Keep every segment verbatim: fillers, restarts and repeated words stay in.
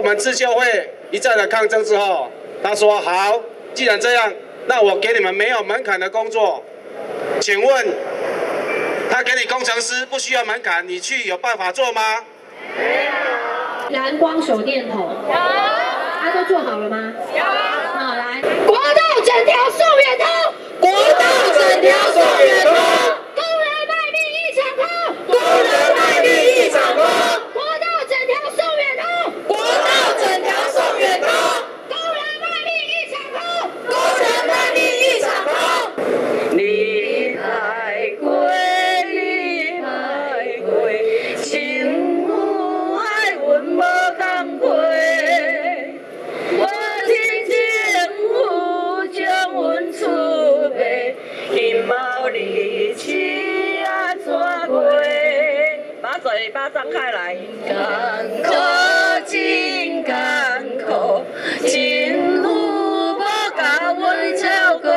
我们自救会一再的抗争之后，他说好，既然这样，那我给你们没有门槛的工作。请问，他给你工程师不需要门槛，你去有办法做吗？ 没有。蓝光手电筒，有。他都做好了吗？有。好，来，国道整条送远通，国道整条送远通，工人卖命一场空，工人卖命一场空，国道整条送远通，国道整条送远通，工人卖命一场空，工人卖命一场空。你来过，你来过，情有爱阮无同过。我听政府将阮厝卖，你mau日子啊怎过？把嘴巴张开来。艰苦真艰苦，政府无甲阮照顾。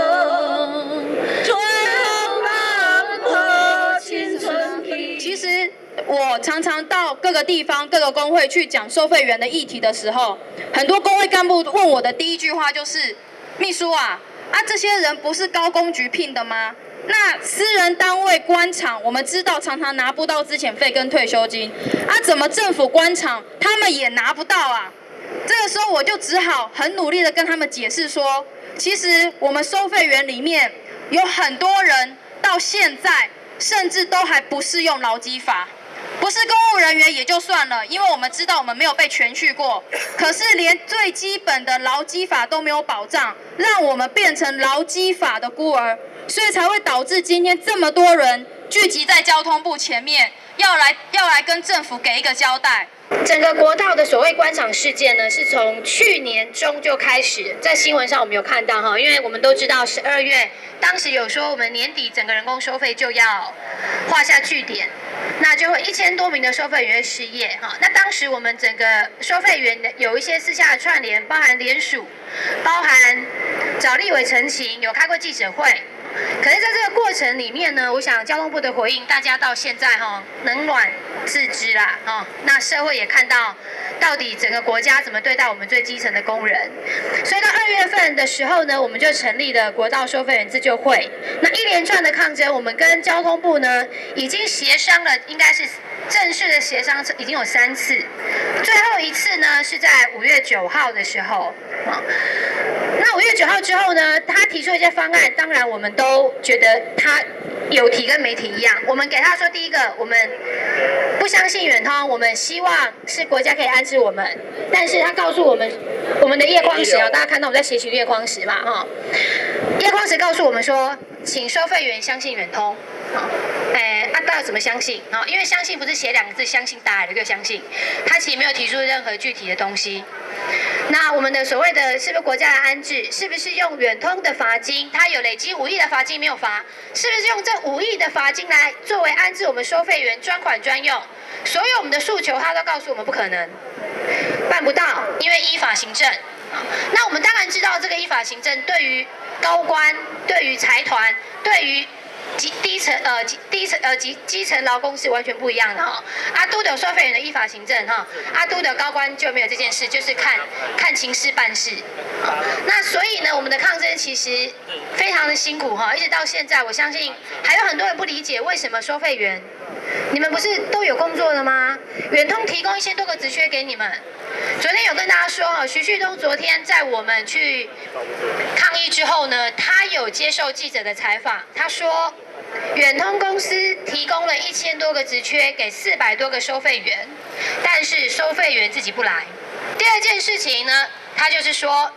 其实我常常到各个地方、各个工会去讲收费员的议题的时候，很多工会干部问我的第一句话就是：“秘书啊，啊这些人不是高工局聘的吗？那私人单位官场，我们知道常常拿不到资遣费跟退休金，啊怎么政府官场他们也拿不到啊？”这个时候我就只好很努力的跟他们解释说，其实我们收费员里面有很多人到现在甚至都还不适用劳基法。不是公务人员也就算了，因为我们知道我们没有被全续过，可是连最基本的劳基法都没有保障，让我们变成劳基法的孤儿，所以才会导致今天这么多人聚集在交通部前面，要来要来跟政府给一个交代。 整个国道的所谓官场事件呢，是从去年中就开始，在新闻上我们有看到哈，因为我们都知道十二月当时有说我们年底整个人工收费就要画下句点，那就会一千多名的收费员失业哈。那当时我们整个收费员的有一些私下的串联，包含联署，包含找立委陈情，有开过记者会。可是在这个过程里面呢，我想交通部的回应，大家到现在哈冷暖自知啦哈。那社会也看到，到底整个国家怎么对待我们最基层的工人。所以到二月份的时候呢，我们就成立了国道收费员自救会。那一连串的抗争，我们跟交通部呢已经协商了，应该是正式的协商已经有三次，最后一次呢是在五月九号的时候啊。那五月九号之后呢，他提出一些方案，当然我们都觉得他有提跟没提一样。我们给他说，第一个，我们不相信远通，我们希望是国家可以安置我们。但是他告诉我们，我们的叶匡时哦，大家看到我们在写取叶匡时嘛，哈，叶匡时告诉我们说，请收费员相信远通。好，哎，啊，大家怎么相信？啊，因为相信不是写两个字，相信大海的就相信，他其实没有提出任何具体的东西。那我们的所谓的是不是国家的安置，是不是用远通的罚金？他有累积五亿的罚金没有罚，是不是用这五亿的罚金来作为安置我们收费员专款专用？所有我们的诉求，他都告诉我们不可能，办不到，因为依法行政。那我们当然知道，这个依法行政对于高官、对于财团、对于基低层呃低层呃基基层劳工是完全不一样的哈。阿都的收费员的依法行政哈，阿都的高官就没有这件事，就是看看情势办事。那所以呢，我们的抗争其实非常的辛苦哈，一直到现在，我相信还有很多人不理解为什么收费员，你们不是都有工作的吗？远通提供一千多个职缺给你们。昨天有跟大家说哈，徐旭东昨天在我们去抗议之后呢，他有接受记者的采访，他说远通公司提供了一千多个职缺给四百多个收费员，但是收费员自己不来。第二件事情呢，他就是说，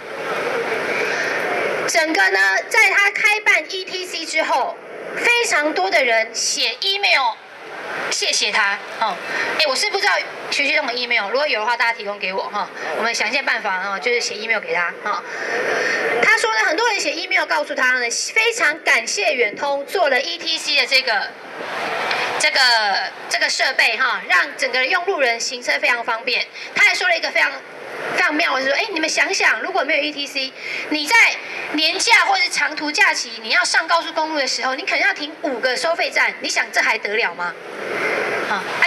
整个呢，在他开办 E T C 之后，非常多的人写 email。谢谢他，哦，哎，我是不知道徐旭东的 email， 如果有的话，大家提供给我哈，我们想尽办法哈，就是写 email 给他哈。他说呢，很多人写 email 告诉他呢，非常感谢远通做了 E T C 的这个这个这个设备哈，让整个用路人行车非常方便。他还说了一个非常非常妙的是说，哎，你们想想，如果没有 E T C， 你在年假或是长途假期，你要上高速公路的时候，你可能要停五个收费站，你想这还得了吗？啊，啊，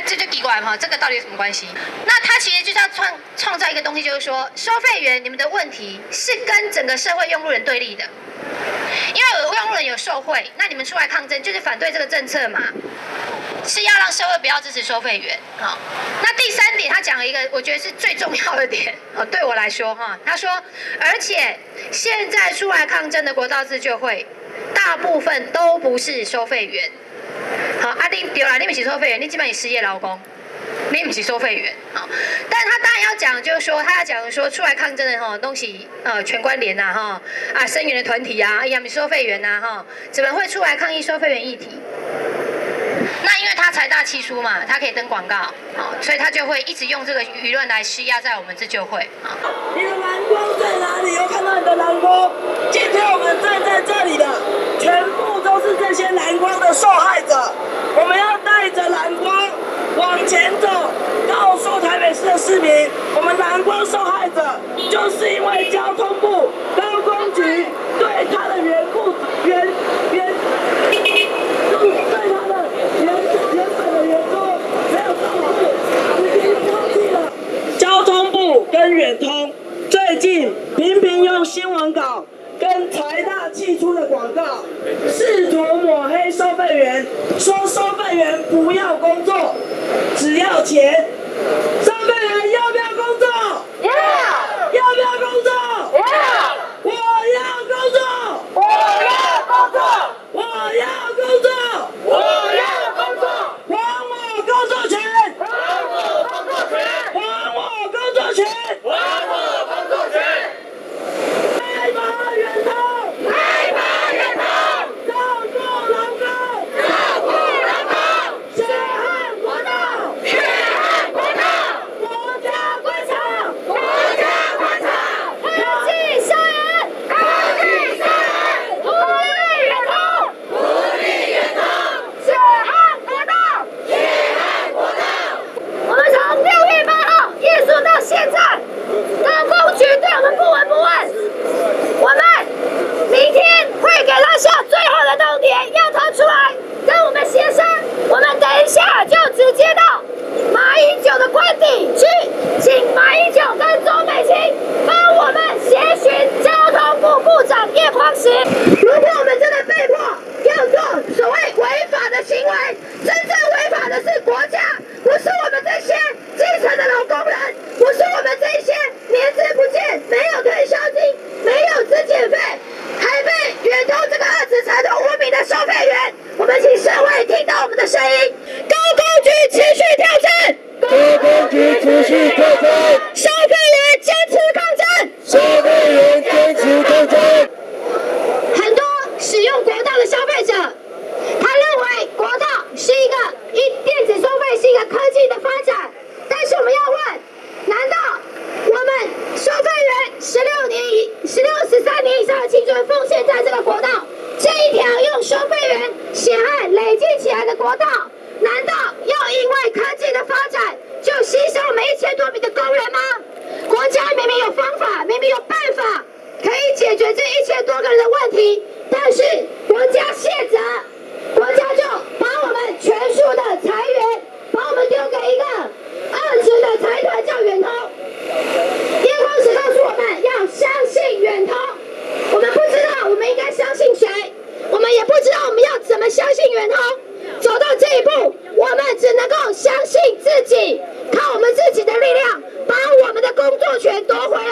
这就奇怪哈，这个到底有什么关系？那他其实就是要创创造一个东西，就是说收费员你们的问题是跟整个社会用路人对立的，因为有用路人有受贿，那你们出来抗争就是反对这个政策嘛，是要让社会不要支持收费员。好，那第三点他讲了一个我觉得是最重要的点，哦，对我来说哈，他说，而且现在出来抗争的国道自救会，大部分都不是收费员。好，啊，你对啦，你不是收费员，你基本上是失业劳工，你不是收费员。好，但他当然要讲，就是说他要讲说出来抗争的哈东西，呃，全关联呐哈，啊，声援的团体啊，哎呀，你收费员呐哈，怎么会出来抗议收费员议题？那因为他财大气粗嘛，他可以登广告，好，所以他就会一直用这个舆论来施压在我们自救会。 你的蓝光在哪里？有看到你的蓝光？今天我们站在这里的，全部都是这些蓝光的受害者。我们要带着蓝光往前走，告诉台北市的市民，我们蓝光受害者就是因为交通部高工局对他的原故原原对他的原原本的员工没有照顾，已经抛弃了。交通部跟远通最近频频用新闻稿跟财大气粗的广告，试图抹黑收费员，说收费员不要工作，只要钱。收费员要不要工作？要。要不要工作？要。我要工作。我要工作。我要工作。我要工作。还我工作权。还我工作权。还我工作权。还我工作权。开拔远通。开拔远通。照顾劳工。照顾劳工。血汗国道。血汗国道。国家官场。国家官场。科技杀人。科技杀人。独立远通。独立远通。血汗国道。血汗国道。我们从六月八号夜宿到现在，高工局对我们不闻不问。我们明天会给他下最后的重点，要他出来跟我们协商。我们等一下就直接到马英九的官邸去，请马英九跟周美青帮我们协寻交通部部长叶匡时。如果我们真的被迫要做所谓违法的行为，真正违法的是国家，不是我们这些基层的劳工人，不是我们这些年资不见、没有退休金、没有资遣费，还被远通这个二次财团污名的收费员。我们请社会听到我们的声音，高工局持续挑战，高工局持续挑战，收费员坚持抗争，收费员坚持抗争。很多使用国道的消费者，他认为国道是一个一电子收费是一个科技的发展，但是我们要问，难道我们收费员十六年以十六十三年以上的青春奉献在这个国道这一条用收费员血汗累积起来的国道，难道要因为科技的发展就牺牲我们一千多名的工人吗？国家明明有方法，明明有办法可以解决这一千多个人的问题，但是国家卸责，国家就把我们全数的裁员，把我们丢给一个二级的财团叫远通。叶匡时告诉我们要相信远通，我们不知道我们应该相信谁，我们也不知道我们要怎么相信远通。走到这一步，我们只能够相信自己，靠我们自己的力量，把我们的工作权夺回来。